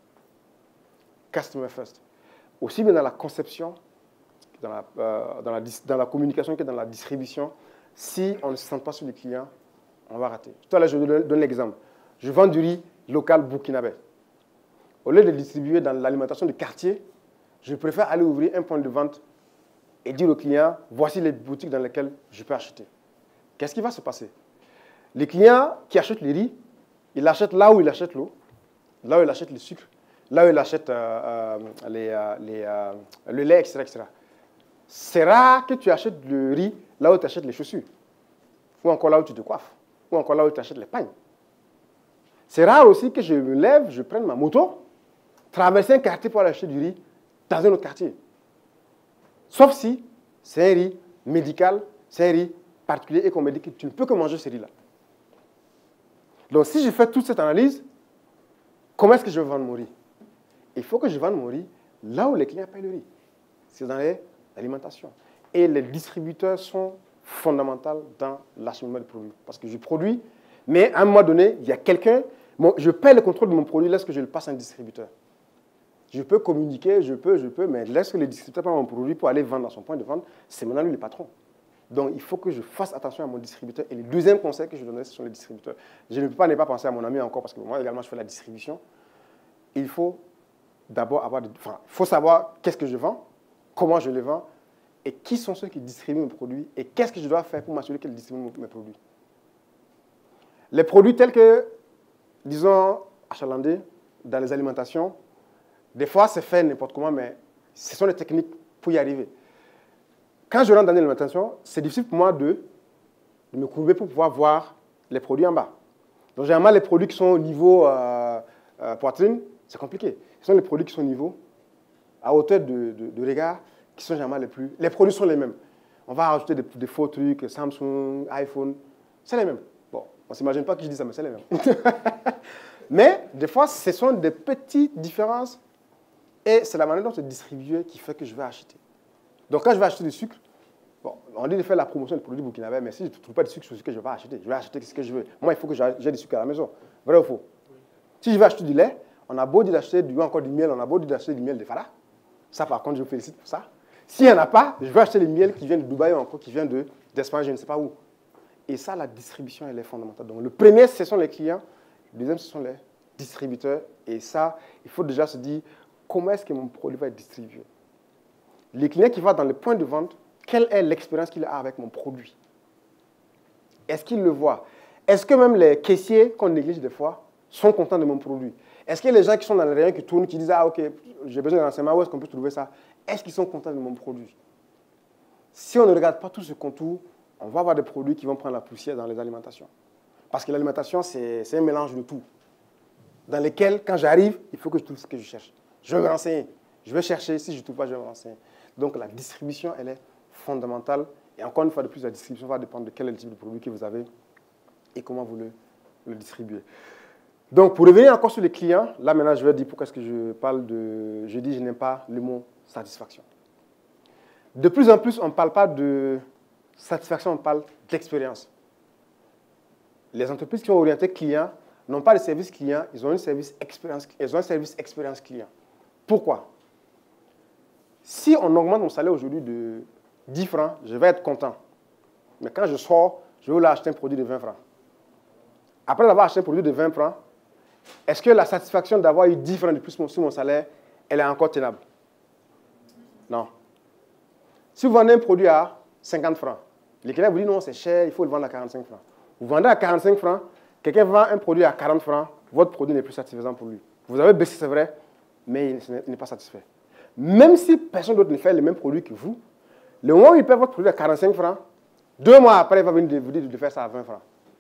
Customer first. Aussi bien dans la conception, dans la communication que dans la distribution, si on ne se centre pas sur les clients, on va rater. Tout à l'heure, je vous donne l'exemple. Je vends du riz local burkinabé. Au lieu de le distribuer dans l'alimentation de quartier, je préfère aller ouvrir un point de vente et dire aux clients, voici les boutiques dans lesquelles je peux acheter. Qu'est-ce qui va se passer? Les clients qui achètent le riz, ils l'achètent là où ils achètent l'eau, là où ils achètent le sucre, là où ils achètent le lait, etc., etc. C'est rare que tu achètes le riz là où tu achètes les chaussures, ou encore là où tu te coiffes, ou encore là où tu achètes les pagnes. C'est rare aussi que je me lève, je prenne ma moto, traverser un quartier pour aller acheter du riz dans un autre quartier. Sauf si c'est un riz médical, c'est un riz particulier et qu'on me dit que tu ne peux que manger ce riz-là. Donc si je fais toute cette analyse, comment est-ce que je vais vendre mon riz? Il faut que je vende mon riz là où les clients payent le riz. C'est dans l'alimentation. Et les distributeurs sont fondamentaux dans l'acheminement du produit. Parce que je produis, mais à un moment donné, il y a quelqu'un, je paie le contrôle de mon produit lorsque je le passe à un distributeur. Je peux communiquer, je peux, mais lorsque le distributeur prend mon produit pour aller vendre dans son point de vente, c'est maintenant lui le patron. Donc, il faut que je fasse attention à mon distributeur. Et le deuxième conseil que je donnerai, ce sont les distributeurs. Je ne peux pas ne pas penser à mon ami encore, parce que moi également, je fais la distribution. Il faut d'abord faut savoir qu'est-ce que je vends, comment je le vends, et qui sont ceux qui distribuent mes produits, et qu'est-ce que je dois faire pour m'assurer qu'ils distribuent mes produits. Les produits tels que, disons, achalandés, dans les alimentations, des fois, c'est fait n'importe comment, mais ce sont des techniques pour y arriver. Quand je rentre dans l'alimentation, c'est difficile pour moi de me courber pour pouvoir voir les produits en bas. Donc, généralement, les produits qui sont au niveau poitrine, c'est compliqué. Ce sont les produits qui sont au niveau, à hauteur de regard, qui sont généralement les plus... Les produits sont les mêmes. On va rajouter des faux trucs, Samsung, iPhone, c'est les mêmes. Bon, on ne s'imagine pas que je dis ça, mais c'est les mêmes. Mais, des fois, ce sont des petites différences et c'est la manière dont c'est distribué qui fait que je vais acheter. Donc, quand je vais acheter du sucre, bon, on dit de faire la promotion des produits burkinabés, mais si je ne trouve pas de sucre sur ce que je vais acheter, je vais acheter ce que je veux. Moi, il faut que j'ai du sucre à la maison. Vrai ou faux? Si je vais acheter du lait, on a beau dire d'acheter encore du miel, on a beau dire d'acheter du miel de Farah. Ça, par contre, je vous félicite pour ça. S'il n'y en a pas, je vais acheter le miel qui vient de Dubaï ou encore qui vient d'Espagne, je ne sais pas où. Et ça, la distribution, elle est fondamentale. Donc, le premier, ce sont les clients. Le deuxième, ce sont distributeur. Et ça, il faut déjà se dire, comment est-ce que mon produit va être distribué? Le client qui va dans le point de vente, quelle est l'expérience qu'il a avec mon produit? Est-ce qu'il le voit? Est-ce que même les caissiers qu'on néglige des fois sont contents de mon produit? Est-ce que les gens qui sont dans le rayon, qui tournent, qui disent « Ah, ok, j'ai besoin d'un renseignement, où est-ce qu'on peut trouver ça ?» Est-ce qu'ils sont contents de mon produit? Si on ne regarde pas tout ce contour, on va avoir des produits qui vont prendre la poussière dans les alimentations. Parce que l'alimentation, c'est un mélange de tout. Dans lequel, quand j'arrive, il faut que je trouve ce que je cherche. Je vais me renseigner. Je vais chercher. Si je ne trouve pas, je vais me renseigner. Donc, la distribution, elle est fondamentale. Et encore une fois, de plus, la distribution va dépendre de quel est le type de produit que vous avez et comment vous le distribuez. Donc, pour revenir encore sur les clients, là, maintenant, je vais dire pourquoi est-ce que je parle de... Je dis, je n'aime pas le mot satisfaction. De plus en plus, on ne parle pas de satisfaction, on parle d'expérience. Les entreprises qui ont orienté client n'ont pas de service client, ils ont un service expérience client. Pourquoi? Si on augmente mon salaire aujourd'hui de 10 francs, je vais être content. Mais quand je sors, je vais acheter un produit de 20 francs. Après avoir acheté un produit de 20 francs, est-ce que la satisfaction d'avoir eu 10 francs de plus sur mon salaire, elle est encore tenable? Non. Si vous vendez un produit à 50 francs, les clients vous disent non, c'est cher, il faut le vendre à 45 francs. Vous vendez à 45 francs, quelqu'un vend un produit à 40 francs, votre produit n'est plus satisfaisant pour lui. Vous avez baissé, c'est vrai, mais il n'est pas satisfait. Même si personne d'autre ne fait le même produit que vous, le moment où il paie votre produit à 45 francs, 2 mois après, il va venir vous dire de faire ça à 20 francs.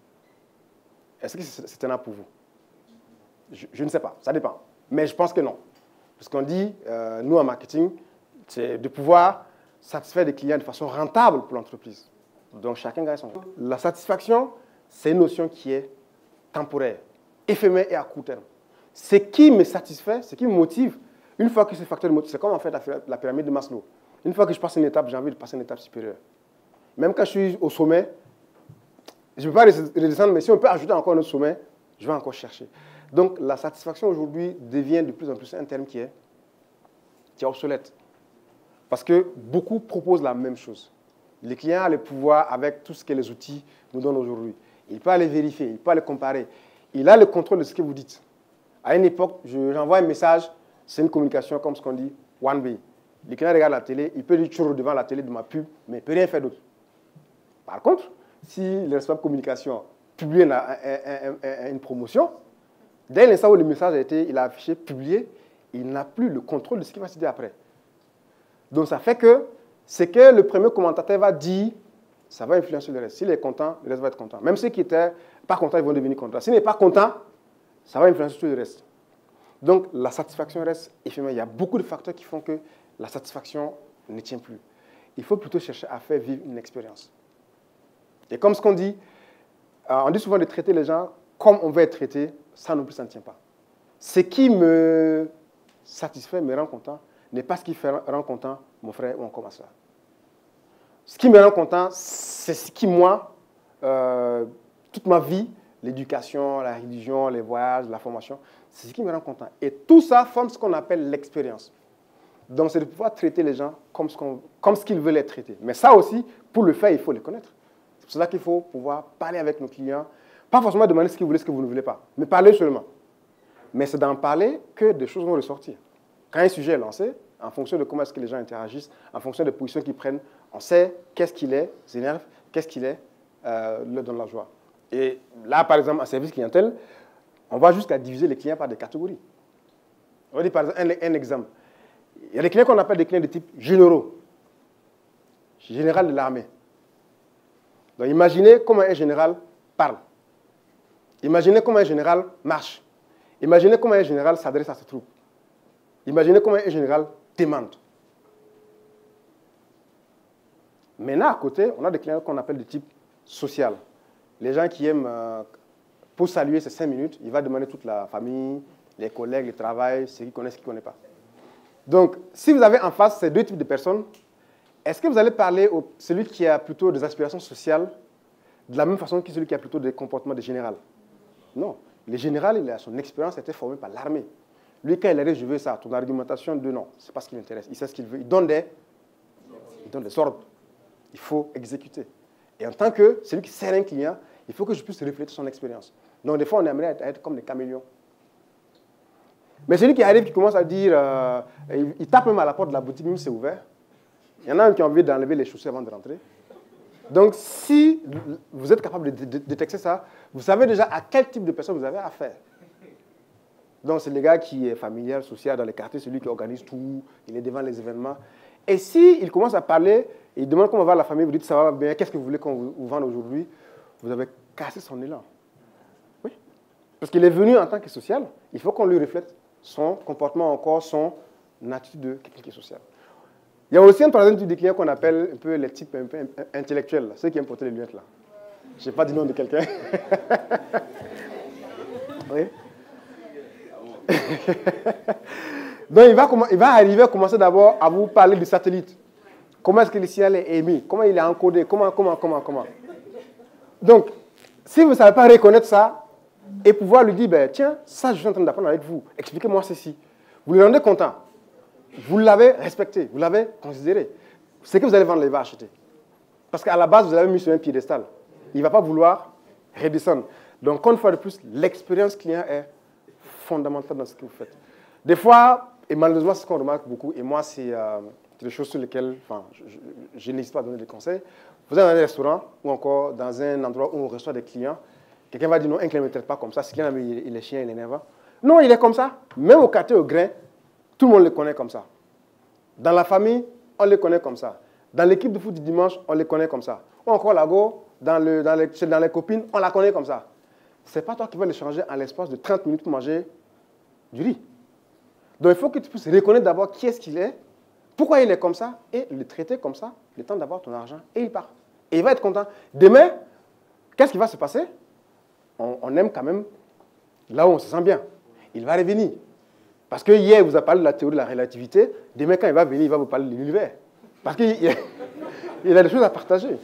Est-ce que c'est tenable pour vous? Je ne sais pas, ça dépend. Mais je pense que non. Parce qu'on dit, nous en marketing, c'est de pouvoir satisfaire des clients de façon rentable pour l'entreprise. Donc chacun gagne son temps. La satisfaction, c'est une notion qui est temporaire, éphémère et à court terme. Ce qui me satisfait, ce qui me motive, une fois que ce facteur de motivation, c'est comme en fait la pyramide de Maslow. Une fois que je passe une étape, j'ai envie de passer une étape supérieure. Même quand je suis au sommet, je ne peux pas redescendre, mais si on peut ajouter encore un autre sommet, je vais encore chercher. Donc la satisfaction aujourd'hui devient de plus en plus un terme qui est obsolète. Parce que beaucoup proposent la même chose. Le client a le pouvoir avec tout ce que les outils nous donnent aujourd'hui. Il peut aller vérifier, il peut aller comparer. Il a le contrôle de ce que vous dites. À une époque, j'envoie un message, c'est une communication comme ce qu'on dit, one way. Le client regarde la télé, il peut dire toujours devant la télé de ma pub, mais il ne peut rien faire d'autre. Par contre, si le responsable de communication publie une promotion, dès l'instant où le message il a affiché, publié, il n'a plus le contrôle de ce qui va se dire après. Donc ça fait que ce que le premier commentateur va dire, ça va influencer le reste. S'il est content, le reste va être content. Même ceux qui n'étaient pas contents, ils vont devenir contents. S'il n'est pas content, ça va influencer tout le reste. Donc la satisfaction reste éphémère. Il y a beaucoup de facteurs qui font que la satisfaction ne tient plus. Il faut plutôt chercher à faire vivre une expérience. Et comme ce qu'on dit, on dit souvent de traiter les gens comme on veut être traité, ça non plus, ça ne tient pas. Ce qui me satisfait, me rend content, n'est pas ce qui rend content mon frère ou encore ma soeur. Ce qui me rend content, c'est ce qui, moi, toute ma vie, l'éducation, la religion, les voyages, la formation, c'est ce qui me rend content. Et tout ça forme ce qu'on appelle l'expérience. Donc, c'est de pouvoir traiter les gens comme ce qu'ils veulent être traités. Mais ça aussi, pour le faire, il faut les connaître. C'est pour cela qu'il faut pouvoir parler avec nos clients. Pas forcément demander ce qu'ils voulaient, ce que vous ne voulez pas, mais parler seulement. Mais c'est d'en parler que des choses vont ressortir. Quand un sujet est lancé, en fonction de comment est-ce que les gens interagissent, en fonction des positions qu'ils prennent, on sait qu'est-ce qui les énerve, qu'est-ce qui leur donne la joie. Et là, par exemple, en service clientèle, on va jusqu'à diviser les clients par des catégories. On va dire par exemple un exemple. Il y a des clients qu'on appelle des clients de type généraux. Général de l'armée. Donc imaginez comment un général parle. Imaginez comment un général marche. Imaginez comment un général s'adresse à ses troupes. Imaginez comment un général demande. Maintenant, à côté, on a des clients qu'on appelle de type social. Les gens qui aiment, pour saluer ces 5 minutes, il va demander toute la famille, les collègues, le travail, ceux qui connaissent, ceux qui ne connaissent pas. Donc, si vous avez en face ces deux types de personnes, est-ce que vous allez parler à celui qui a plutôt des aspirations sociales de la même façon que celui qui a plutôt des comportements de général? Non. Le général, son expérience a été formée par l'armée. Lui, quand il arrive, je veux ça. Ton argumentation de non, ce n'est pas ce qui l'intéresse. Il sait ce qu'il veut. Il donne des ordres. Il faut exécuter. Et en tant que celui qui sert un client, il faut que je puisse refléter son expérience. Donc, des fois, on aimerait être comme des caméléons. Mais celui qui arrive, qui commence à dire, il tape même à la porte de la boutique, même si c'est ouvert. Il y en a un qui a envie d'enlever les chaussures avant de rentrer. Donc, si vous êtes capable de détecter ça, vous savez déjà à quel type de personne vous avez affaire. Donc, c'est le gars qui est familial, social dans les quartiers, celui qui organise tout, il est devant les événements. Et s'il commence à parler, il demande comment va la famille, vous dites ça va bien, qu'est-ce que vous voulez qu'on vous vende aujourd'hui, vous avez cassé son élan. Oui. Parce qu'il est venu en tant que social, il faut qu'on lui reflète son comportement encore, son attitude de quelqu'un qui est social. Il y a aussi un troisième type de clients qu'on appelle un peu les types un peu intellectuels, là, ceux qui aiment porter les lunettes là. Je n'ai pas dit nom de quelqu'un. Oui. Donc il va arriver à commencer d'abord à vous parler du satellite. Comment est-ce que le signal est émis? Comment il est encodé? Comment? Donc, si vous ne savez pas reconnaître ça, et pouvoir lui dire, ben, tiens, ça je suis en train d'apprendre avec vous, expliquez-moi ceci. Vous le rendez content. Vous l'avez respecté, vous l'avez considéré. Ce que vous allez vendre, il va acheter. Parce qu'à la base, vous l'avez mis sur un piédestal. Il ne va pas vouloir redescendre. Donc, une fois de plus, l'expérience client est fondamentale dans ce que vous faites. Des fois, et malheureusement, c'est ce qu'on remarque beaucoup, et moi, c'est des choses sur lesquelles je n'hésite pas à donner des conseils. Vous êtes dans un restaurant ou encore dans un endroit où on reçoit des clients. Quelqu'un va dire non, un client ne me traite pas comme ça. Ce client, il est chiant, il est énervant. Non, il est comme ça. Même au quartier, au grain, tout le monde le connaît comme ça. Dans la famille, on le connaît comme ça. Dans l'équipe de foot du dimanche, on le connaît comme ça. Ou encore là-bas, dans les copines, on la connaît comme ça. Ce n'est pas toi qui vas le changer en l'espace de 30 minutes pour manger du riz. Donc il faut que tu puisses reconnaître d'abord qui est-ce qu'il est, pourquoi il est comme ça, et le traiter comme ça, le temps d'avoir ton argent, et il part. Et il va être content. Demain, qu'est-ce qui va se passer? On aime quand même là où on se sent bien. Il va revenir. Parce que hier, il vous a parlé de la théorie de la relativité. Demain, quand il va venir, il va vous parler de l'univers. Parce qu'il a des choses à partager.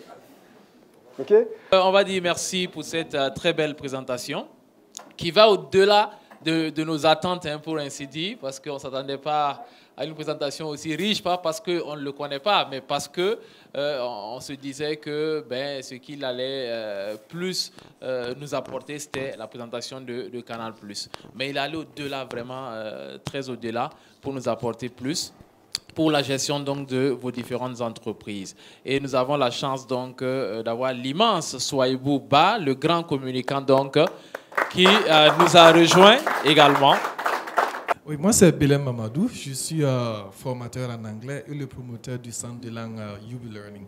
OK? On va dire merci pour cette très belle présentation qui va au-delà de nos attentes, hein, pour ainsi dire, parce qu'on ne s'attendait pas à une présentation aussi riche, pas parce qu'on ne le connaît pas, mais parce qu'on on se disait que ce qu'il allait plus nous apporter, c'était la présentation de Canal+. Mais il allait au-delà, vraiment très au-delà, pour nous apporter plus pour la gestion donc de vos différentes entreprises. Et nous avons la chance donc d'avoir l'immense Souaïbou Ba, le grand communicant donc, qui nous a rejoint également. Oui, moi c'est Belem Mamadou, je suis formateur en anglais et le promoteur du centre de langue UB Learning.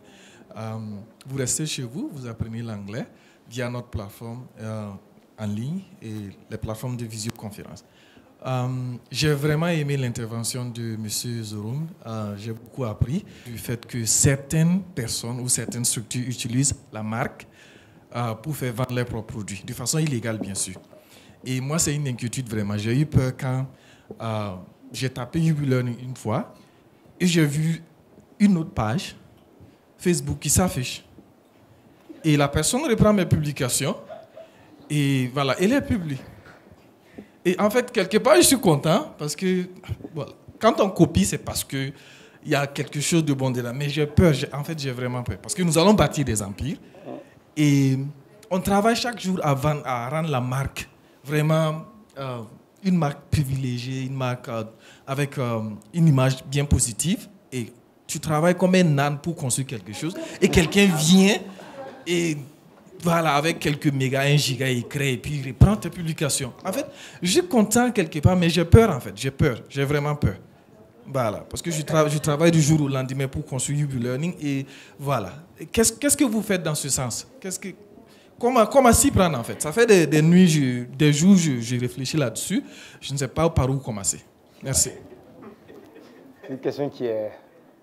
Vous restez chez vous, vous apprenez l'anglais via notre plateforme en ligne et les plateformes de visioconférence. J'ai vraiment aimé l'intervention de M. Zorum. J'ai beaucoup appris du fait que certaines personnes ou certaines structures utilisent la marque pour faire vendre leurs propres produits, de façon illégale bien sûr. Et moi, c'est une inquiétude vraiment. J'ai eu peur quand j'ai tapé UB Learning une fois et j'ai vu une autre page Facebook qui s'affiche. Et la personne reprend mes publications et voilà, elle est publiée. Et en fait, quelque part, je suis content parce que voilà, quand on copie, c'est parce qu'il y a quelque chose de bon dedans. Mais j'ai peur, en fait, j'ai vraiment peur. Parce que nous allons bâtir des empires et on travaille chaque jour à rendre la marque vraiment une marque privilégiée, une marque avec une image bien positive. Et tu travailles comme un âne pour construire quelque chose et quelqu'un vient et voilà, avec quelques mégas, 1 giga, il crée et puis il reprend tes publications. En fait, je suis content quelque part, mais j'ai peur en fait. J'ai peur, j'ai vraiment peur. Voilà, parce que je travaille du jour au lendemain pour construire UB Learning et voilà. Qu'est-ce que vous faites dans ce sens? Comment s'y prendre en fait? Ça fait des nuits, des jours, je réfléchis là-dessus. Je ne sais pas par où commencer. Merci. C'est une question qui est...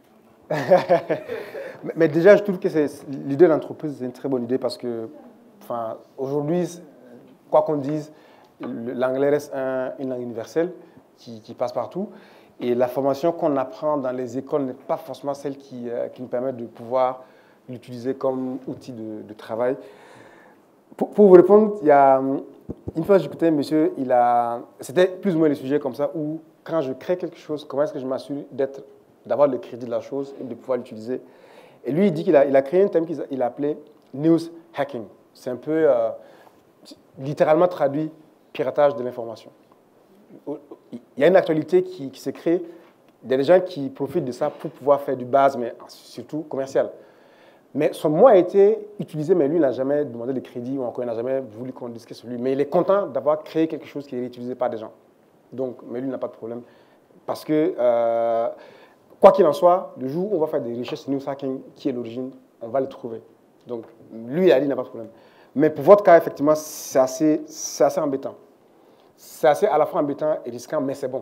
Mais déjà, je trouve que l'idée d'entreprise, c'est une très bonne idée parce que, aujourd'hui, quoi qu'on dise, l'anglais reste une langue universelle qui passe partout. Et la formation qu'on apprend dans les écoles n'est pas forcément celle qui nous permet de pouvoir l'utiliser comme outil de travail. Pour vous répondre, il y a une fois, j'écoutais un monsieur, c'était plus ou moins le sujet comme ça, où quand je crée quelque chose, comment est-ce que je m'assure d'avoir le crédit de la chose et de pouvoir l'utiliser. Et lui, il dit qu'il a créé un thème qu'il a appelé News Hacking. C'est un peu, littéralement traduit, piratage de l'information. il y a une actualité qui se crée. Il y a des gens qui profitent de ça pour pouvoir faire du buzz, mais surtout commercial. Mais son mot a été utilisé, mais lui, il n'a jamais demandé de crédit ou encore il n'a jamais voulu qu'on disque sur lui. Mais il est content d'avoir créé quelque chose qui est utilisé par des gens. Donc, mais lui, il n'a pas de problème. Parce que, quoi qu'il en soit, le jour où on va faire des recherches sur News Hacking, qui est l'origine, on va le trouver. Donc, lui, il a dit, il n'a pas de problème. Mais pour votre cas, effectivement, c'est assez embêtant. C'est assez à la fois embêtant et risquant, mais c'est bon.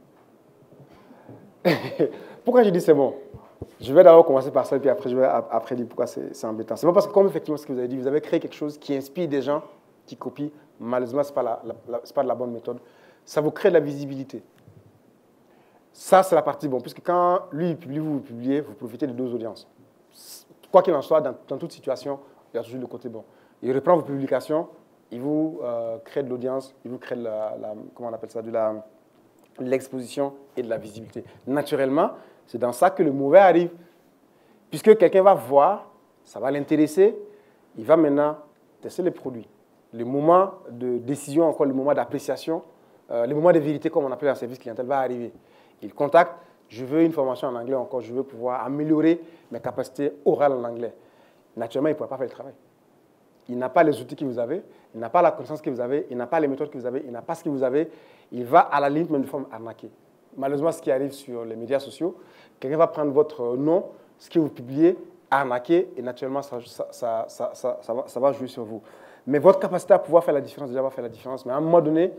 Pourquoi je dis c'est bon? Je vais d'abord commencer par ça, et puis après, je vais après dire pourquoi c'est embêtant. C'est pas parce que, comme effectivement ce que vous avez dit, vous avez créé quelque chose qui inspire des gens qui copient. Malheureusement, ce n'est pas de la bonne méthode. Ça vous crée de la visibilité. Ça, c'est la partie bon, puisque quand lui, il publie, vous publiez, vous profitez de 2 audiences. Quoi qu'il en soit, dans toute situation, il y a toujours le côté bon. Il reprend vos publications, il vous crée de l'audience, il vous crée comment on appelle ça, de l'exposition et de la visibilité. Naturellement, c'est dans ça que le mauvais arrive. Puisque quelqu'un va voir, ça va l'intéresser, il va maintenant tester les produits. Le moment de décision, encore le moment d'appréciation, le moment de vérité, comme on appelle un service clientèle, va arriver. Il contacte, je veux une formation en anglais encore, je veux pouvoir améliorer mes capacités orales en anglais. Naturellement, il ne pourra pas faire le travail. Il n'a pas les outils que vous avez, il n'a pas la connaissance que vous avez, il n'a pas les méthodes que vous avez, il n'a pas ce que vous avez. Il va à la limite même de forme arnaquer. Malheureusement, ce qui arrive sur les médias sociaux, quelqu'un va prendre votre nom, ce que vous publiez, arnaquer, et naturellement, ça va jouer sur vous. Mais votre capacité à pouvoir faire la différence, déjà, va faire la différence. Mais à un moment donné,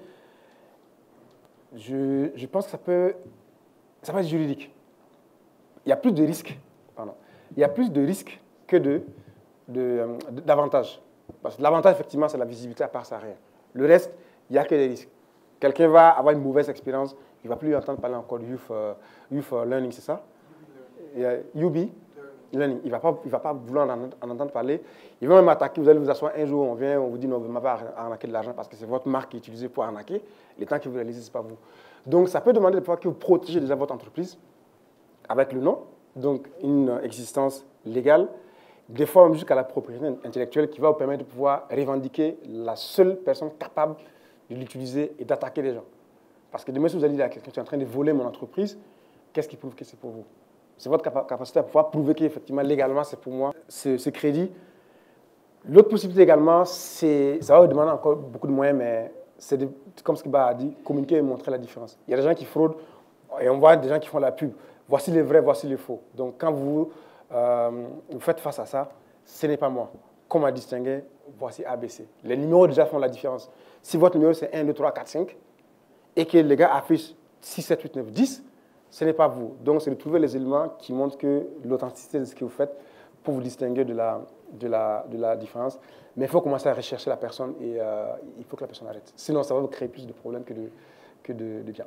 je pense que ça peut être juridique. Il y a plus de risques, il y a plus de risques que d'avantages. Parce que l'avantage, effectivement, c'est la visibilité, à part ça, rien. Le reste, il n'y a que des risques. Quelqu'un va avoir une mauvaise expérience, il ne va plus entendre parler encore de Youth Learning, c'est ça? UB Learning. Il ne va pas vouloir en entendre parler. Il va même attaquer, vous allez vous asseoir un jour, on vient, on vous dit non, vous m'avez arnaqué de l'argent parce que c'est votre marque qui est utilisée pour arnaquer. Les temps que vous réalisez, ce n'est pas vous. Donc, ça peut demander de pouvoir que vous protégez déjà votre entreprise avec le nom, donc une existence légale, des fois même jusqu'à la propriété intellectuelle qui va vous permettre de pouvoir revendiquer la seule personne capable de l'utiliser et d'attaquer les gens. Parce que demain, si vous allez dire à quelqu'un, tu es en train de voler mon entreprise, qu'est-ce qui prouve que c'est pour vous? C'est votre capacité à pouvoir prouver qu'effectivement, légalement, c'est pour moi ce crédit. L'autre possibilité également, ça va vous demander encore beaucoup de moyens, mais c'est comme ce Kiba a dit, communiquer et montrer la différence. Il y a des gens qui fraudent et on voit des gens qui font la pub. Voici les vrais, voici les faux. Donc, quand vous faites face à ça, ce n'est pas moi. Comment distinguer? Voici ABC. Les numéros déjà font la différence. Si votre numéro c'est 1, 2, 3, 4, 5 et que les gars affichent 6, 7, 8, 9, 10, ce n'est pas vous. Donc, c'est de trouver les éléments qui montrent que l'authenticité de ce que vous faites pour vous distinguer de la différence. Mais il faut commencer à rechercher la personne et il faut que la personne arrête. Sinon, ça va vous créer plus de problèmes que de bien.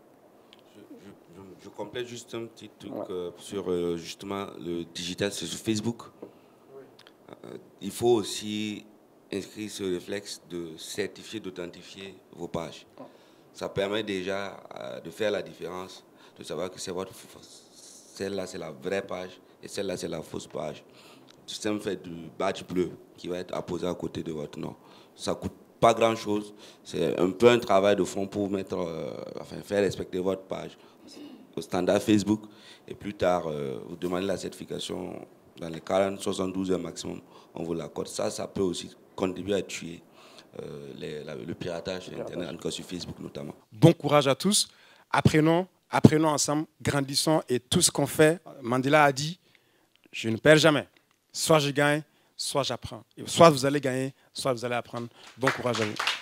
Je complète juste un petit truc sur justement le digital, c'est sur Facebook. Il faut aussi inscrire ce réflexe de certifier, d'authentifier vos pages. Ça permet déjà de faire la différence, de savoir que c'est votre celle-là c'est la vraie page et celle-là c'est la fausse page. Le système fait du badge bleu qui va être apposé à côté de votre nom. Ça ne coûte pas grand-chose. C'est un peu un travail de fond pour faire respecter votre page au standard Facebook. Et plus tard, vous demandez la certification dans les 40-72 heures maximum, on vous l'accorde. Ça peut aussi contribuer à tuer le piratage sur Internet, en tout cas sur Facebook notamment. Bon courage à tous. Apprenons ensemble, grandissons et tout ce qu'on fait, Mandela a dit, je ne perds jamais. Soit je gagne, soit j'apprends. Soit vous allez gagner, soit vous allez apprendre. Bon courage à vous.